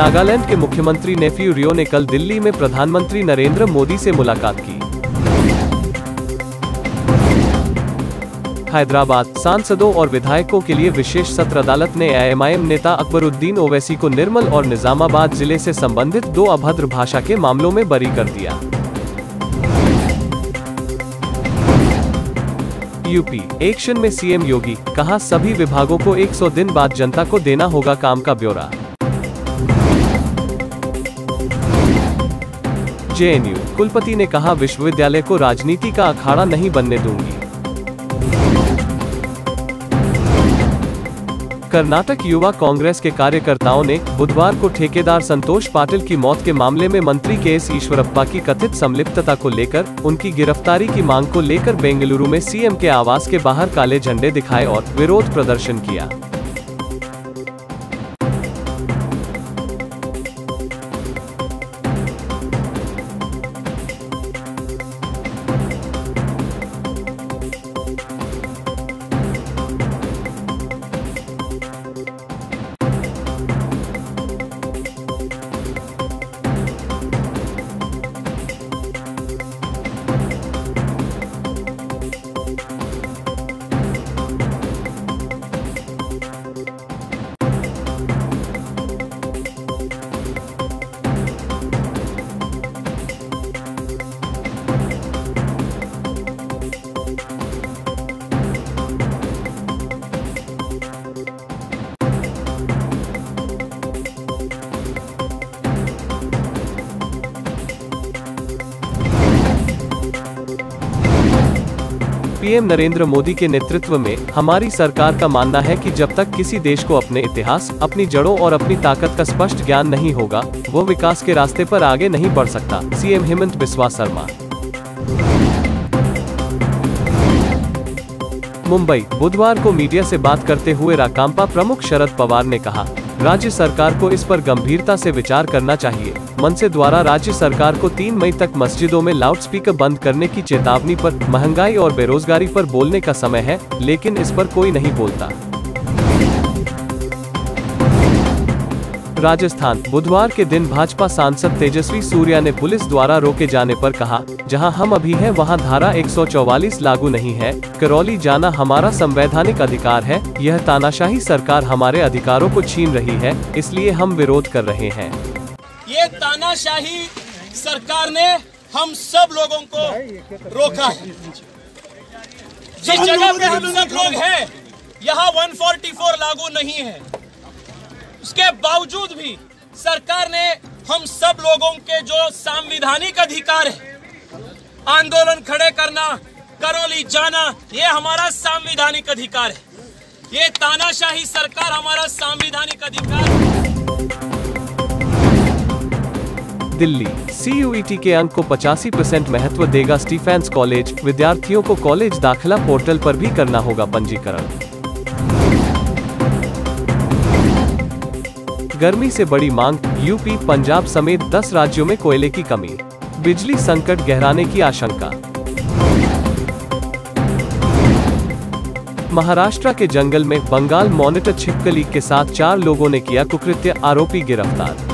नागालैंड के मुख्यमंत्री नेफ्यू रियो ने कल दिल्ली में प्रधानमंत्री नरेंद्र मोदी से मुलाकात की। हैदराबाद, सांसदों और विधायकों के लिए विशेष सत्र अदालत ने एएमआईएम नेता अकबरुद्दीन ओवैसी को निर्मल और निजामाबाद जिले से संबंधित 2 अभद्र भाषा के मामलों में बरी कर दिया। यूपी एक्शन में सीएम योगी, कहा सभी विभागों को 100 दिन बाद जनता को देना होगा काम का ब्यौरा। जेएनयू कुलपति ने कहा विश्वविद्यालय को राजनीति का अखाड़ा नहीं बनने दूंगी। कर्नाटक युवा कांग्रेस के कार्यकर्ताओं ने बुधवार को ठेकेदार संतोष पाटिल की मौत के मामले में मंत्री के.एस. ईश्वरप्पा की कथित संलिप्तता को लेकर उनकी गिरफ्तारी की मांग को लेकर बेंगलुरु में सीएम के आवास के बाहर काले झंडे दिखाए और विरोध प्रदर्शन किया। पीएम नरेंद्र मोदी के नेतृत्व में हमारी सरकार का मानना है कि जब तक किसी देश को अपने इतिहास, अपनी जड़ों और अपनी ताकत का स्पष्ट ज्ञान नहीं होगा, वो विकास के रास्ते पर आगे नहीं बढ़ सकता। सीएम हेमंत बिस्वा शर्मा। मुंबई, बुधवार को मीडिया से बात करते हुए राकांपा प्रमुख शरद पवार ने कहा, राज्य सरकार को इस पर गंभीरता से विचार करना चाहिए। मनसे द्वारा राज्य सरकार को 3 मई तक मस्जिदों में लाउडस्पीकर बंद करने की चेतावनी पर महंगाई और बेरोजगारी पर बोलने का समय है, लेकिन इस पर कोई नहीं बोलता। राजस्थान, बुधवार के दिन भाजपा सांसद तेजस्वी सूर्या ने पुलिस द्वारा रोके जाने पर कहा, जहां हम अभी हैं वहां धारा 144 लागू नहीं है। करौली जाना हमारा संवैधानिक अधिकार है। यह तानाशाही सरकार हमारे अधिकारों को छीन रही है, इसलिए हम विरोध कर रहे हैं। ये तानाशाही सरकार ने हम सब लोगों को रोका है। जिस जगह पे हम सब लोग हैं, यहाँ 144 लागू नहीं है। उसके बावजूद भी सरकार ने हम सब लोगों के जो संवैधानिक अधिकार है, आंदोलन खड़े करना, करौली जाना, ये हमारा संवैधानिक अधिकार है। ये तानाशाही सरकार हमारा संवैधानिक अधिकार है। दिल्ली, CUET के अंक को 85% महत्व देगा स्टीफेंस कॉलेज। विद्यार्थियों को कॉलेज दाखिला पोर्टल पर भी करना होगा पंजीकरण। गर्मी से बड़ी मांग, यूपी, पंजाब समेत 10 राज्यों में कोयले की कमी। बिजली संकट गहराने की आशंका। महाराष्ट्र के जंगल में बंगाल मॉनिटर छिपकली के साथ 4 लोगों ने किया कुकृत्य, आरोपी गिरफ्तार।